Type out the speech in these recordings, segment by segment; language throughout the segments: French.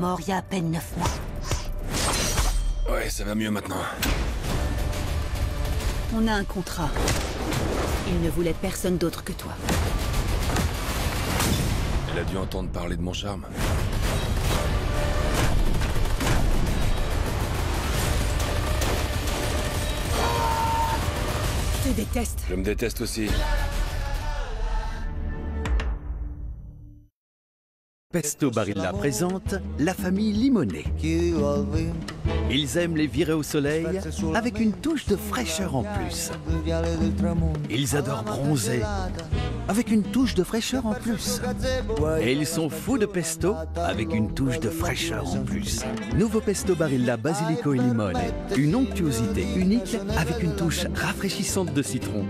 mort il y a à peine 9 mois. Ouais, ça va mieux maintenant. On a un contrat. Il ne voulait personne d'autre que toi. Elle a dû entendre parler de mon charme. Je te déteste. Je me déteste aussi. Pesto Barilla présente la famille Limonet. Ils aiment les virer au soleil avec une touche de fraîcheur en plus. Ils adorent bronzer avec une touche de fraîcheur en plus. Et ils sont fous de pesto avec une touche de fraîcheur en plus. Nouveau Pesto Barilla Basilico et Limone. Une onctuosité unique avec une touche rafraîchissante de citron.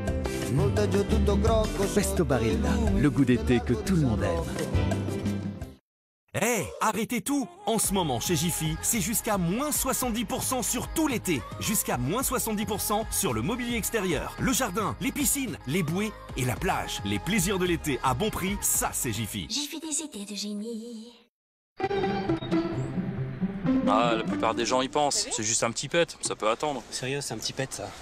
Pesto Barilla, le goût d'été que tout le monde aime. Hé, arrêtez tout! En ce moment, chez Jiffy, c'est jusqu'à moins 70% sur tout l'été. Jusqu'à moins 70% sur le mobilier extérieur, le jardin, les piscines, les bouées et la plage. Les plaisirs de l'été à bon prix, ça c'est Jiffy. Jiffy des idées de génie. Ah, la plupart des gens y pensent. C'est juste un petit pet, ça peut attendre. Sérieux, c'est un petit pet, ça.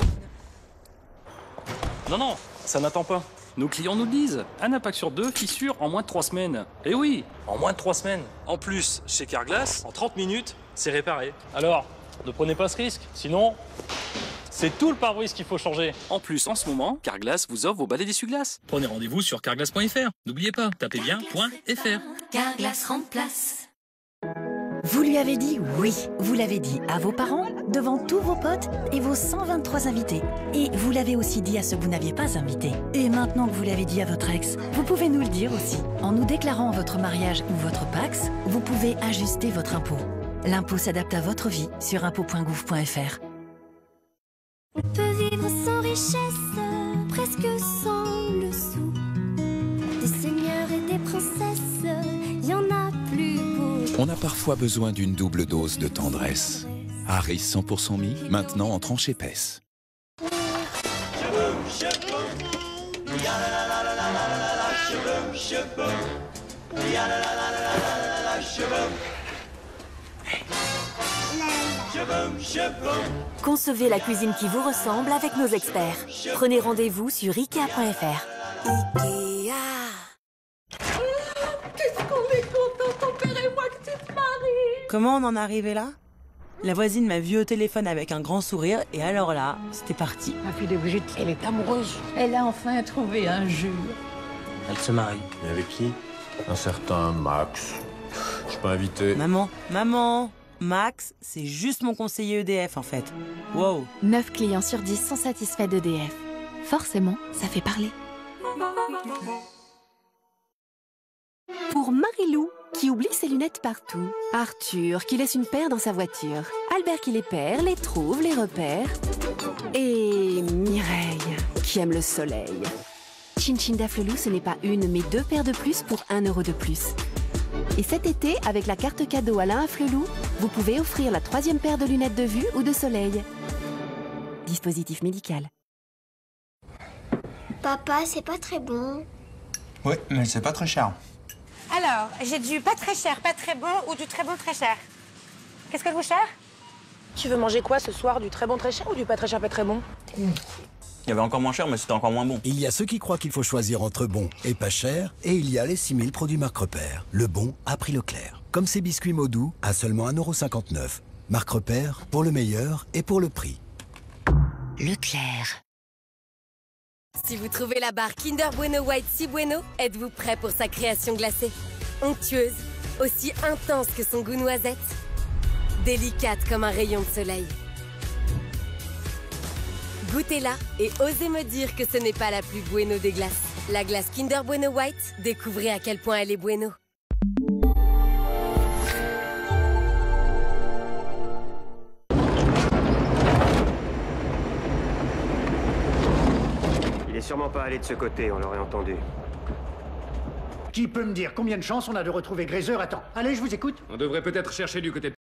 Non, ça n'attend pas. Nos clients nous le disent. Un impact sur 2, fissure en moins de 3 semaines. Eh oui, en moins de 3 semaines. En plus, chez Carglass, en 30 minutes, c'est réparé. Alors, ne prenez pas ce risque, sinon, c'est tout le pare-brise qu'il faut changer. En plus, en ce moment, Carglass vous offre vos balais d'essuie-glace. Prenez rendez-vous sur carglass.fr. N'oubliez pas, tapez bien .fr. Carglass remplace. Vous lui avez dit oui. Vous l'avez dit à vos parents, devant tous vos potes et vos 123 invités. Et vous l'avez aussi dit à ceux que vous n'aviez pas invités. Et maintenant que vous l'avez dit à votre ex, vous pouvez nous le dire aussi. En nous déclarant votre mariage ou votre Pacs, vous pouvez ajuster votre impôt. L'impôt s'adapte à votre vie sur impôt.gouv.fr. On peut vivre sans richesse, presque sans le sou. Des seigneurs et des princesses, y en a plus beau. On a parfois besoin d'une double dose de tendresse. Harris 100% mis, maintenant en tranche épaisse. Concevez la cuisine qui vous ressemble avec nos experts. Prenez rendez-vous sur Ikea.fr. Ikea. Qu'est-ce qu'on est content, ton père et moi, que tu te maries. Comment on en est arrivé là? La voisine m'a vue au téléphone avec un grand sourire et alors là, c'était parti. Ma fille de Brigitte, elle est amoureuse. Elle a enfin trouvé un jure. Elle se marie. Mais avec qui? Un certain Max. Je suis pas invité. Maman, Max, c'est juste mon conseiller EDF en fait. Wow. 9 clients sur 10 sont satisfaits d'EDF. Forcément, ça fait parler. Pour Marilou, qui oublie ses lunettes partout. Arthur, qui laisse une paire dans sa voiture. Albert qui les perd, les trouve, les repère. Et Mireille, qui aime le soleil. Chin Daflelou, ce n'est pas une, mais 2 paires de plus pour 1 euro de plus. Et cet été, avec la carte cadeau Alain Afflelou, vous pouvez offrir la 3e paire de lunettes de vue ou de soleil. Dispositif médical. Papa, c'est pas très bon. Oui, mais c'est pas très cher. Alors, j'ai du pas très cher, pas très bon ou du très bon très cher. Qu'est-ce que vous cher? Tu veux manger quoi ce soir? Du très bon très cher ou du pas très cher pas très bon? Il y avait encore moins cher, mais c'était encore moins bon. Il y a ceux qui croient qu'il faut choisir entre bon et pas cher, et il y a les 6000 produits Marque Repère. Le bon à prix Leclerc. Comme ces biscuits Modou à seulement 1,59 €. Marque Repère, pour le meilleur et pour le prix. Leclerc. Si vous trouvez la barre Kinder Bueno White si bueno, êtes-vous prêt pour sa création glacée? Onctueuse, aussi intense que son goût noisette, délicate comme un rayon de soleil. Goûtez-la et osez me dire que ce n'est pas la plus bueno des glaces. La glace Kinder Bueno White, découvrez à quel point elle est bueno. Il est sûrement pas allé de ce côté, on l'aurait entendu. Qui peut me dire combien de chances on a de retrouver Grazer? Attends, allez, je vous écoute. On devrait peut-être chercher du côté de